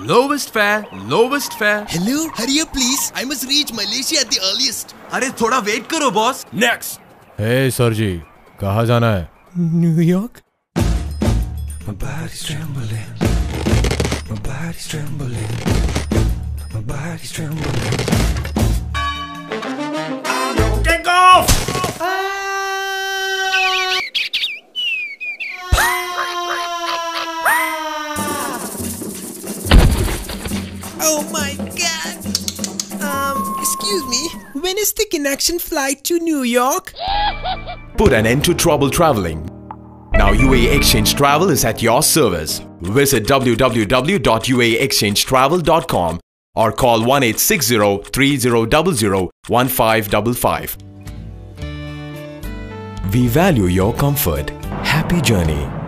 Lowest fare, lowest fare. Hello, hurry up please. I must reach Malaysia at the earliest. अरे थोड़ा wait करो boss. Next. Hey sir ji, कहाँ जाना है? New York. My body's trembling. My body's trembling. My body's trembling. Take off. Oh my god. Excuse me. When is the connection flight to New York? Put an end to trouble traveling. Now UAE Exchange Travel is at your service. Visit www.uaexchangetravel.com or call 1860-3000-1555. We value your comfort. Happy journey.